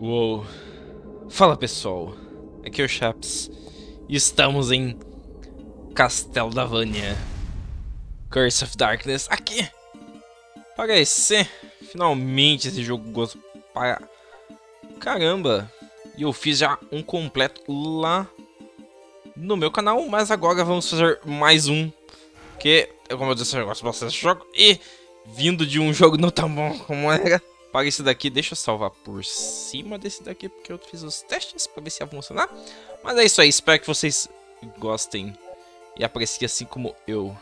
Uou! Fala pessoal, aqui é o Chaps e estamos em Castelo da Vânia, Curse of Darkness, aqui para esse, finalmente esse jogo gosto para caramba, e eu fiz já um completo lá no meu canal, mas agora vamos fazer mais um, que como eu disse, eu gosto bastante desse jogo, e vindo de um jogo não tão bom como era. Para esse daqui, deixa eu salvar por cima desse daqui, porque eu fiz os testes para ver se ia funcionar. Mas é isso aí, espero que vocês gostem e apreciem assim como eu.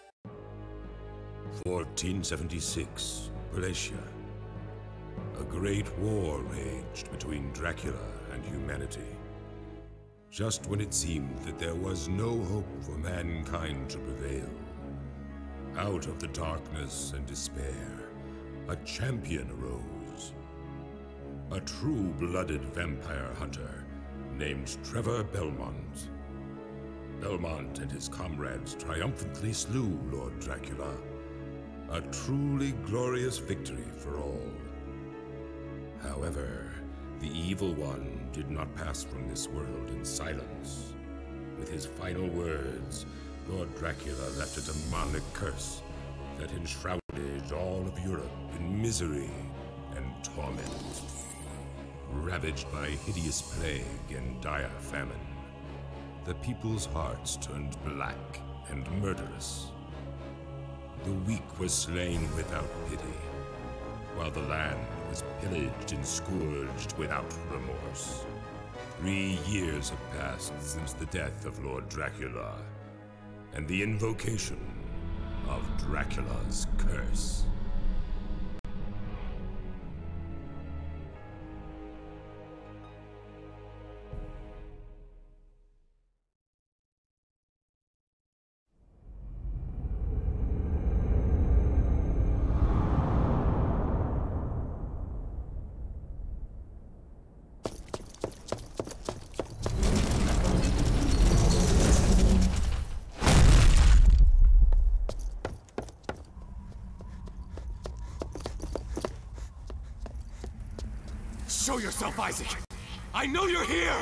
1476, Polessia. A great war raged between Dracula and humanity. Just when it seemed that there was no hope for mankind to prevail, out of the darkness and despair, a champion arose. A true-blooded vampire hunter named Trevor Belmont. Belmont and his comrades triumphantly slew Lord Dracula. A truly glorious victory for all. However, the Evil One did not pass from this world in silence. With his final words, Lord Dracula left a demonic curse that enshrouded all of Europe in misery and torment. Ravaged by hideous plague and dire famine, the people's hearts turned black and murderous. The weak were slain without pity, while the land was pillaged and scourged without remorse. 3 years have passed since the death of Lord Dracula, and the invocation of Dracula's curse. Show yourself, Isaac! I know you're here!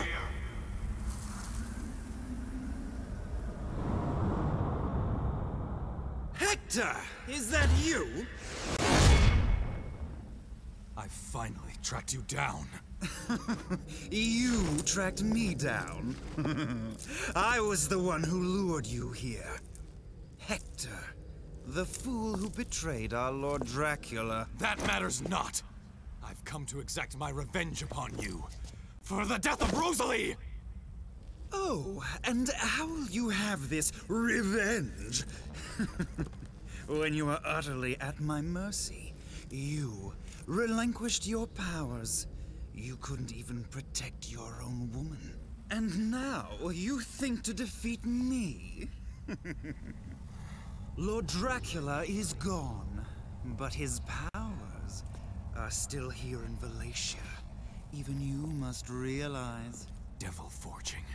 Hector! Is that you? I finally tracked you down. You tracked me down. I was the one who lured you here. Hector, the fool who betrayed our Lord Dracula. That matters not. I've come to exact my revenge upon you. For the death of Rosalie! Oh, and how will you have this revenge? When you are utterly at my mercy, you relinquished your powers. You couldn't even protect your own woman. And now you think to defeat me? Lord Dracula is gone, but his powers are still here in Valencia. Even you must realize. Devil forging.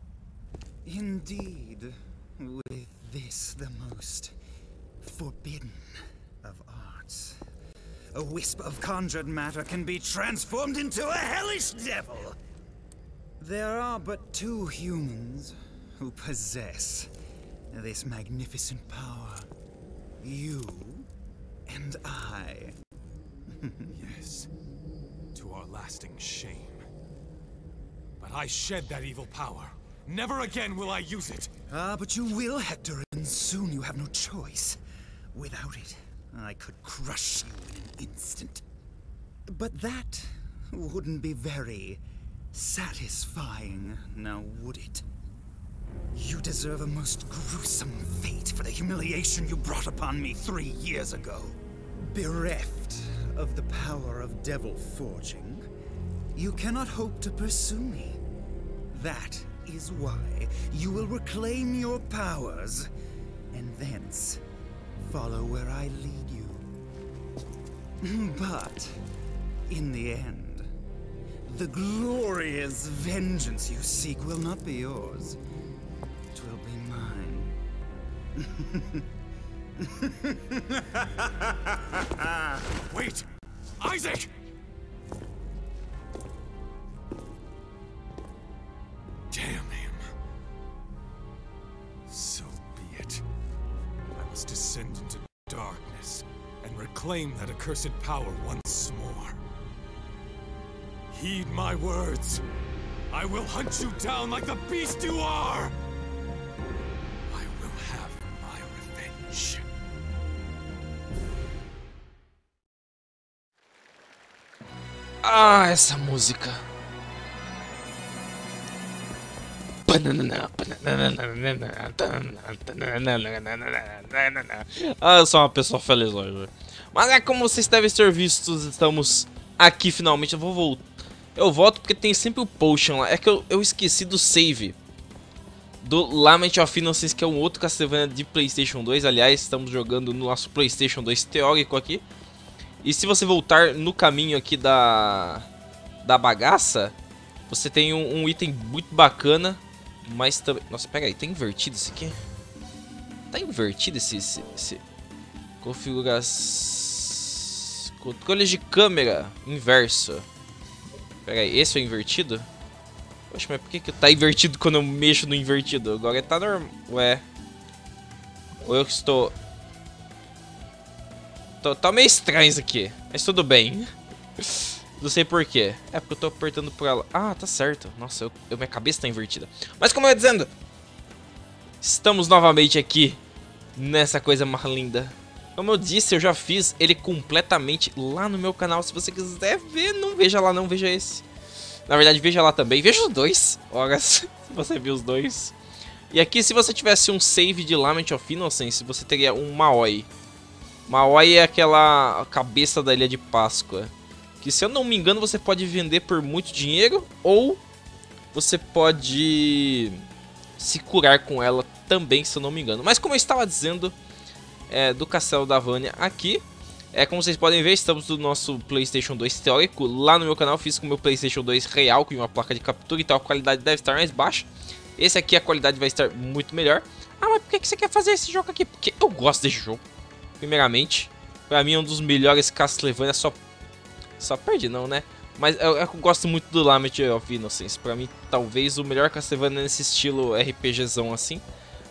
Indeed, with this the most forbidden of arts. A wisp of conjured matter can be transformed into a hellish devil. There are but 2 humans who possess this magnificent power. You and I. Yes, to our lasting shame. But I shed that evil power. Never again will I use it. Ah, but you will, Hector, and soon you have no choice. Without it, I could crush you in an instant. But that wouldn't be very satisfying, now would it? You deserve a most gruesome fate for the humiliation you brought upon me 3 years ago. Bereft of the power of devil forging, you cannot hope to pursue me. That is why you will reclaim your powers, and thence follow where I lead you. But, in the end, the glorious vengeance you seek will not be yours. It will be mine. Wait! Isaac! claim that accursed power once more. Heed my words. I will hunt you down like the beast you are. I will have my revenge. Ah, essa música. Ah, eu sou uma pessoa feliz hoje. Mas é como vocês devem ter visto, estamos aqui finalmente. Eu vou voltar. Eu volto porque tem sempre o potion lá. É que eu esqueci do save do Lament of Innocence, que é um outro Castlevania de PlayStation 2. Aliás, estamos jogando no nosso PlayStation 2 teórico aqui. E se você voltar no caminho aqui da bagaça, você tem um item muito bacana. Mas também... Nossa, pega aí, tá invertido esse aqui? Tá invertido esse... Controles de câmera inverso. Pega aí, esse é o invertido? Poxa, mas por que tá invertido quando eu mexo no invertido? Agora tá normal. Ué. Ou eu que estou... Tá meio estranho isso aqui. Mas tudo bem. Não sei porquê. É porque eu tô apertando por ela. Ah, tá certo. Nossa, minha cabeça tá invertida. Mas como eu ia dizendo, estamos novamente aqui nessa coisa mais linda. Como eu disse, eu já fiz ele completamente lá no meu canal. Se você quiser ver, não veja lá não, veja esse. Na verdade, veja lá também. Veja os dois. Olha, se você viu os dois. E aqui, se você tivesse um save de Lament of Innocence, você teria um Maoi. Maoi é aquela cabeça da Ilha de Páscoa. Que, se eu não me engano, você pode vender por muito dinheiro. Ou você pode se curar com ela também, se eu não me engano. Mas como eu estava dizendo, do Castelo da Vânia aqui. Como vocês podem ver, estamos no nosso PlayStation 2 teórico. Lá no meu canal fiz com o meu PlayStation 2 real, com uma placa de captura. Então a qualidade deve estar mais baixa. Esse aqui a qualidade vai estar muito melhor. Ah, mas por que você quer fazer esse jogo aqui? Porque eu gosto desse jogo. Primeiramente, pra mim é um dos melhores Castlevania. Só perde não, né? Mas eu gosto muito do Lament of Innocence. Pra mim, talvez o melhor Castlevania nesse estilo RPGzão assim.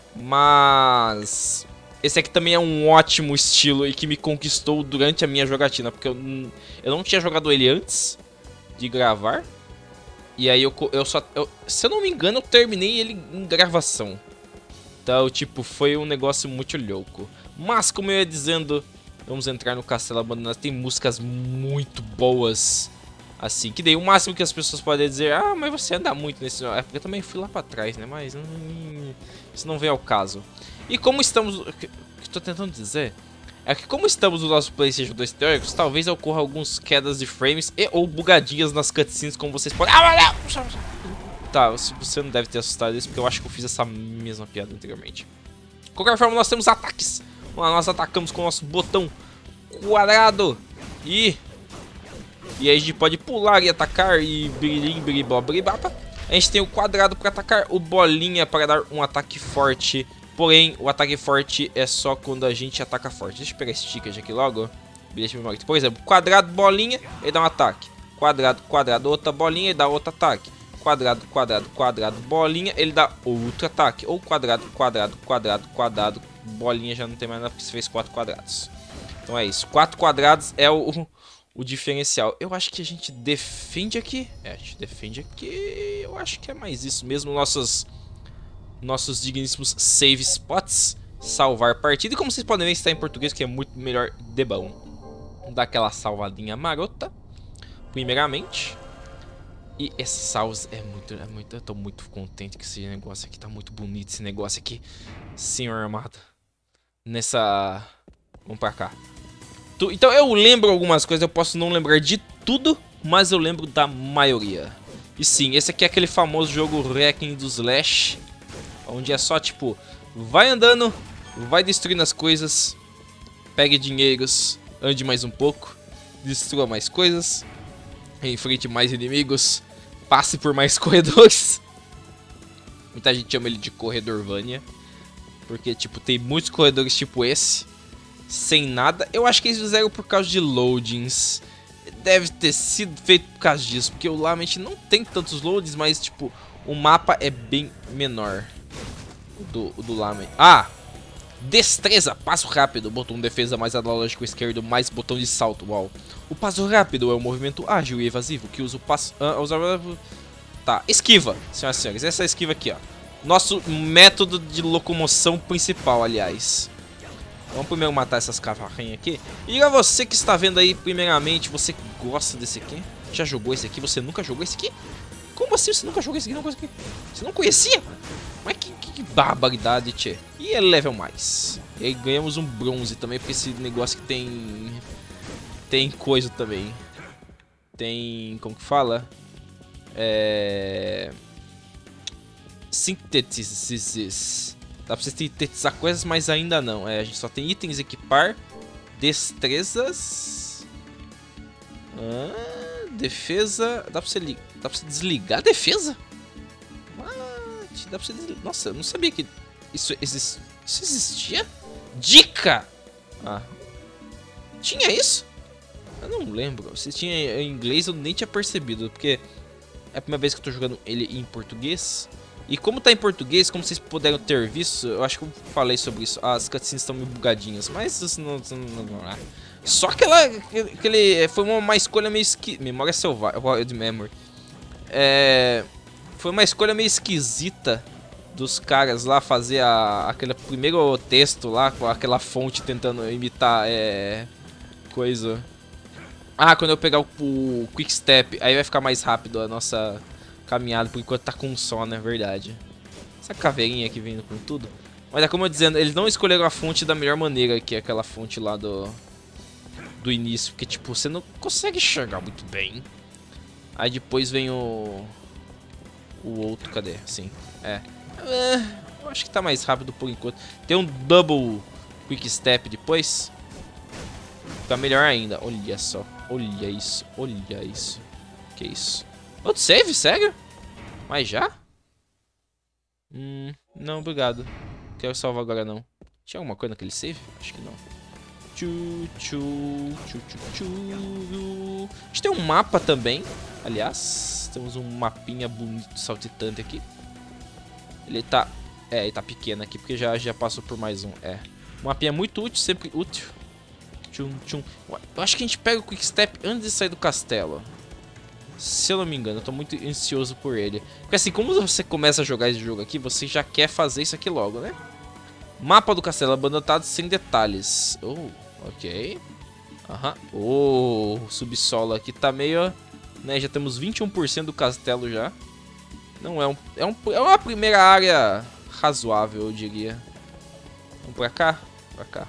Mas esse aqui também é um ótimo estilo e que me conquistou durante a minha jogatina. Porque eu não tinha jogado ele antes de gravar. E aí se eu não me engano, eu terminei ele em gravação. Então, tipo, foi um negócio muito louco. Mas, como eu ia dizendo, vamos entrar no Castelo Abandonado. Tem músicas muito boas. Assim, que daí o máximo que as pessoas podem dizer: ah, mas você anda muito nesse... É porque eu também fui lá pra trás, né? Mas isso não vem ao caso. E como estamos... O que eu tô tentando dizer é que como estamos no nosso PlayStation 2 teóricos, talvez ocorra algumas quedas de frames ou bugadinhas nas cutscenes, como vocês podem... Ah, tá, você não deve ter assustado isso, porque eu acho que eu fiz essa mesma piada anteriormente. De qualquer forma, nós temos ataques. Nós atacamos com o nosso botão quadrado. E aí a gente pode pular e atacar e birilim, biribó, biribapa. A gente tem o quadrado para atacar, o bolinha para dar um ataque forte. Porém, o ataque forte é só quando a gente ataca forte. Deixa eu pegar esse ticket aqui logo. Bilhete memória. Por exemplo, quadrado, bolinha, ele dá um ataque. Quadrado, quadrado, outra bolinha, ele dá outro ataque. Quadrado, quadrado, quadrado, bolinha, ele dá outro ataque. Ou quadrado, quadrado, quadrado, quadrado, bolinha, já não tem mais nada porque você fez 4 quadrados. Então é isso. 4 quadrados é o diferencial. Eu acho que a gente defende aqui. A gente defende aqui. Eu acho que é mais isso mesmo. Nossos digníssimos save spots. Salvar partida. E como vocês podem ver, está em português, que é muito melhor de bom. Vamos dar aquela salvadinha marota. Primeiramente. E essa salva é muito... Eu tô muito contente que esse negócio aqui tá muito bonito. Esse negócio aqui, senhor armado. Vamos pra cá. Então eu lembro algumas coisas. Eu posso não lembrar de tudo, mas eu lembro da maioria. E sim, esse aqui é aquele famoso jogo Wrecking do Slash, onde é só tipo, vai andando, vai destruindo as coisas, pegue dinheiros, ande mais um pouco, destrua mais coisas, enfrente mais inimigos, passe por mais corredores. Muita gente chama ele de Corredorvania, porque tipo, tem muitos corredores tipo esse, sem nada. Eu acho que eles fizeram por causa de loadings. Deve ter sido feito por causa disso, porque o Lament não tem tantos loadings, mas tipo, o mapa é bem menor. O do Lament. Ah! Destreza, passo rápido, botão defesa mais analógico esquerdo, mais botão de salto, uau. O passo rápido é um movimento ágil e evasivo que usa o passo... Tá, esquiva, senhoras e senhores, essa é a esquiva aqui, ó. Nosso método de locomoção principal, aliás. Vamos primeiro matar essas cavalinhas aqui. E a você que está vendo aí, primeiramente, você gosta desse aqui? Já jogou esse aqui? Você nunca jogou esse aqui? Como assim você nunca jogou esse aqui? Você não conhecia? Mas que barbaridade, tchê. E é level mais. E aí ganhamos um bronze também, porque esse negócio que tem... Tem coisa também. Tem... Como que fala? Sintetizes. Dá pra você sintetizar coisas, mas ainda não. A gente só tem itens equipar. Destrezas. Defesa. Dá pra você desligar a defesa? Dá pra você desligar. Nossa, eu não sabia que isso existia. Dica! Tinha isso? Eu não lembro. Se tinha em inglês eu nem tinha percebido, porque é a primeira vez que eu tô jogando ele em português. E como tá em português, como vocês puderam ter visto, eu acho que eu falei sobre isso. As cutscenes estão meio bugadinhas, mas isso não. Só que foi uma escolha meio esquisita. Memória selvagem, Wild Memory. Foi uma escolha meio esquisita dos caras lá fazer aquele primeiro texto lá com aquela fonte tentando imitar coisa. Quando eu pegar o Quick Step, aí vai ficar mais rápido a nossa caminhada, por enquanto tá com sono, é verdade. Essa caveirinha aqui vindo com tudo. Mas é como eu dizendo, eles não escolheram a fonte da melhor maneira, que é aquela fonte lá do início, porque tipo, você não consegue enxergar muito bem. Aí depois vem o outro, cadê? Sim, eu acho que tá mais rápido por enquanto. Tem um Double Quick Step depois. Fica melhor ainda. Olha só, olha isso, olha isso. Que isso? Outro save? Sério? Mas já? Não, obrigado. Quero salvar agora não. Tinha alguma coisa naquele save? Acho que não. A gente tem um mapa também. Aliás, temos um mapinha bonito, saltitante aqui. Ele tá... ele tá pequeno aqui, porque já passou por mais um. Um mapinha muito útil, sempre útil. Eu acho que a gente pega o Quick Step antes de sair do castelo. Se eu não me engano, eu tô muito ansioso por ele. Porque assim, como você começa a jogar esse jogo aqui, você já quer fazer isso aqui logo, né? Mapa do castelo abandonado sem detalhes. Ok. O subsolo aqui tá meio... né, já temos 21% do castelo já. Não é uma primeira área razoável, eu diria. Vamos pra cá? Pra cá.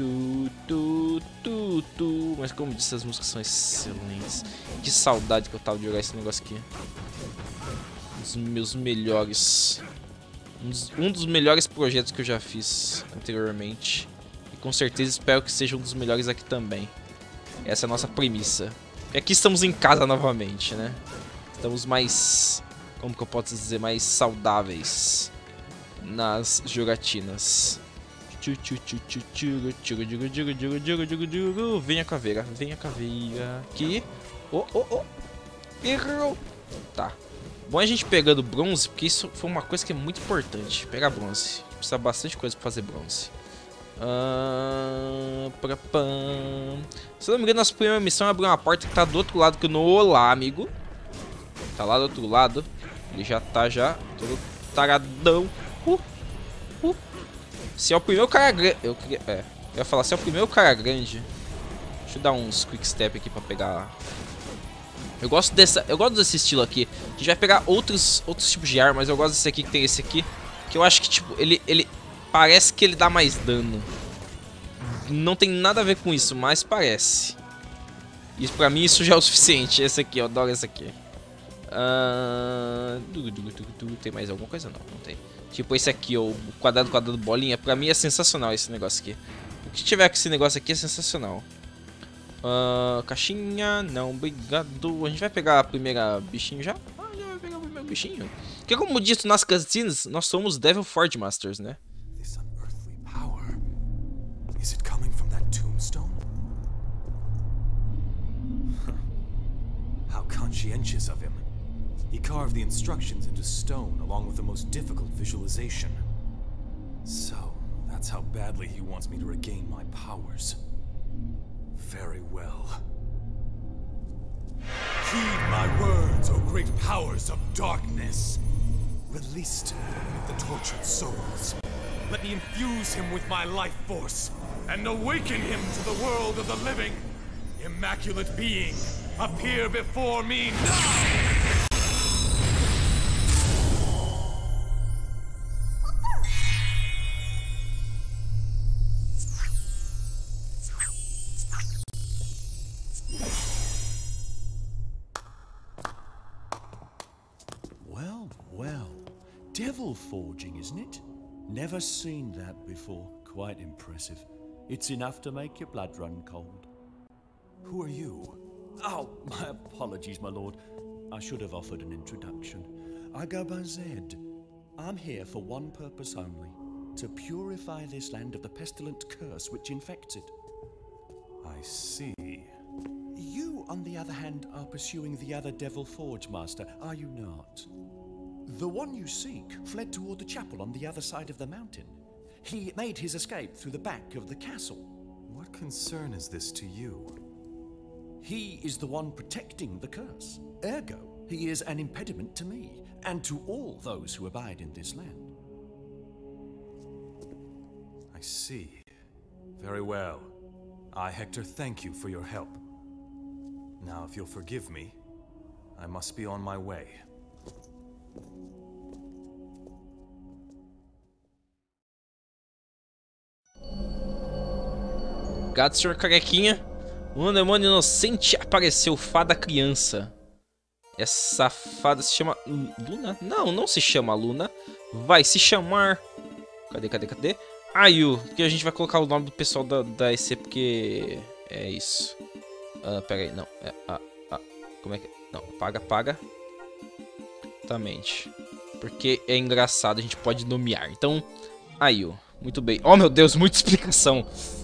Mas como disse, as músicas são excelentes. Que saudade que eu tava de jogar esse negócio aqui. Um dos meus melhores. Um dos melhores projetos que eu já fiz anteriormente. E com certeza espero que seja um dos melhores aqui também. Essa é a nossa premissa. E aqui estamos em casa novamente, né? Estamos mais... como que eu posso dizer? Mais saudáveis nas jogatinas. Venha caveira, venha caveira. Aqui. Errou. Tá. Bom a gente pegando bronze, porque isso foi uma coisa que é muito importante. Pegar bronze. Precisa bastante coisa pra fazer bronze. Se eu não me engano, nossa primeira missão é abrir uma porta que tá do outro lado. Que eu não... Olá, amigo. Tá lá do outro lado. Ele já tá todo taradão. Se é o primeiro cara grande... Eu ia falar, se é o primeiro cara grande... Deixa eu dar uns quick step aqui pra pegar... Eu gosto desse estilo aqui. A gente vai pegar outros tipos de arma, mas eu gosto desse aqui, que tem esse aqui. Que eu acho que, tipo, ele parece que ele dá mais dano. Não tem nada a ver com isso, mas parece. E pra mim isso já é o suficiente. Esse aqui, eu adoro esse aqui. Tem mais alguma coisa? Não tem. Tipo esse aqui, o quadrado bolinha. Pra mim é sensacional esse negócio aqui. O que tiver com esse negócio aqui é sensacional. Caixinha, não, obrigado. A gente vai pegar a primeira bichinho já? Já vai pegar o primeiro bichinho. Porque como dito nas cutscenes, nós somos Devil Forge Masters, né? This unearthly power. Is it coming from that tombstone? How conscientious of him. He carved the instructions into stone along with the most difficult visualization. So, That's how badly he wants me to regain my powers. Very well. Heed my words, O great powers of darkness. Release to me one of the tortured souls. Let me infuse him with my life force and awaken him to the world of the living. Immaculate being, appear before me now! Well, devil forging, isn't it? Never seen that before. Quite impressive. It's enough to make your blood run cold. Who are you? Oh, my apologies, my lord. I should have offered an introduction. I go by Zed. I'm here for one purpose only. To purify this land of the pestilent curse which infects it. I see. You, on the other hand, are pursuing the other Devil Forge Master, are you not? The one you seek fled toward the chapel on the other side of the mountain. He made his escape through the back of the castle. What concern is this to you? He is the one protecting the curse. Ergo, he is an impediment to me, and to all those who abide in this land. I see. Very well. I, Hector, thank you for your help. Now, if you'll forgive me, I must be on my way. Gato, senhor carequinha. Um demônio inocente apareceu, fada criança. Essa fada se chama Luna? Não, não se chama Luna. Vai se chamar... Cadê? Ayu, porque a gente vai colocar o nome do pessoal da EC, porque... É isso. Pera aí, não. Como é que... Não, paga. Exatamente. Porque é engraçado, a gente pode nomear. Então, Ayu. Muito bem. Oh, meu Deus, muita explicação.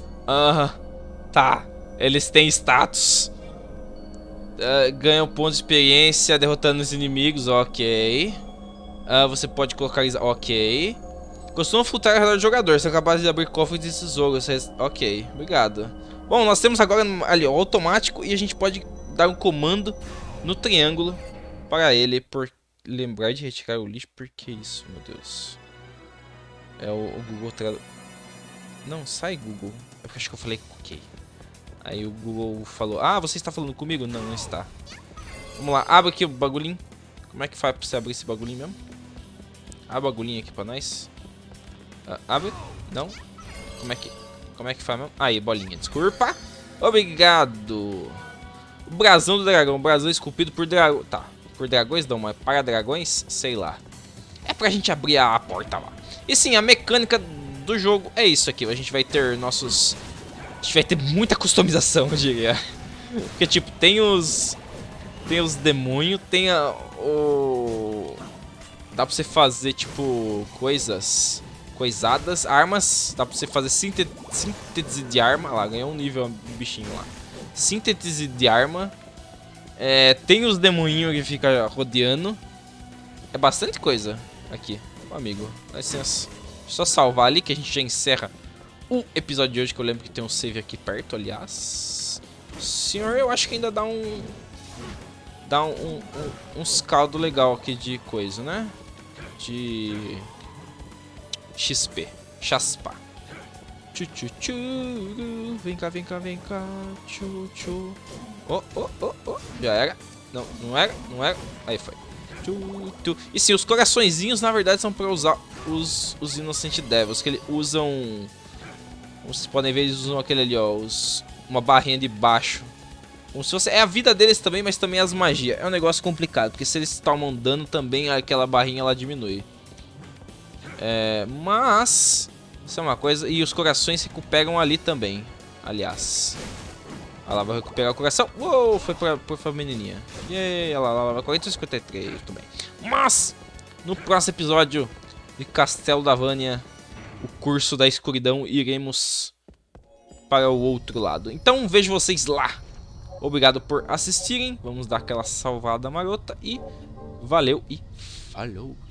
Tá. Eles têm status. Ganham pontos de experiência derrotando os inimigos. Ok. Você pode colocar... Ok. Costuma flutuar ao redor do jogador. São capazes de abrir cofres de tesouros. Ok, obrigado. Bom, nós temos agora ali o automático. E a gente pode dar um comando no triângulo para ele. Por lembrar de retirar o lixo. Por que isso, meu Deus? É o Google... Não, sai Google. Eu acho que eu falei ok. Aí o Google falou: ah, você está falando comigo? Não, não está. Vamos lá, abre aqui o bagulhinho. Como é que faz pra você abrir esse bagulhinho mesmo? Abre o bagulhinho aqui pra nós. Abre? Não? Como é que faz mesmo? Aí, bolinha, desculpa. Obrigado. O brasão do dragão. O brasão esculpido por dragão. Tá, por dragões não, mas para dragões, sei lá. É pra gente abrir a porta lá. E sim, a mecânica do jogo é isso aqui. A gente vai ter nossos... A gente vai ter muita customização, eu diria. Porque, tipo, tem os demônios, tem dá pra você fazer, tipo, coisadas, armas. Dá pra você fazer síntese de arma. Lá, ganhou um nível do bichinho lá. Síntese de arma. Tem os demoninhos que fica rodeando. É bastante coisa aqui, amigo. Dá licença. Só salvar ali que a gente já encerra o episódio de hoje, que eu lembro que tem um save aqui perto, aliás. Senhor, eu acho que ainda dá uns caldo legal aqui de coisa, né? De XP, chaspa. Vem cá. Já era. Não era. Aí foi. E sim, os coraçõezinhos na verdade são pra usar os Innocent Devils, que eles usam... Como vocês podem ver, eles usam aquele ali, ó, uma barrinha de baixo. Como se fosse... É a vida deles também, mas também as magias. É um negócio complicado, porque se eles tomam dano também, aquela barrinha ela diminui. Mas... Isso é uma coisa... E os corações se recuperam ali também, aliás. Olha lá, vai recuperar o coração. Uou, foi pra menininha. E olha lá, 453, tudo bem. Mas, no próximo episódio de Castelo da Vânia, o curso da escuridão, iremos para o outro lado. Então, vejo vocês lá. Obrigado por assistirem. Vamos dar aquela salvada marota e valeu e falou.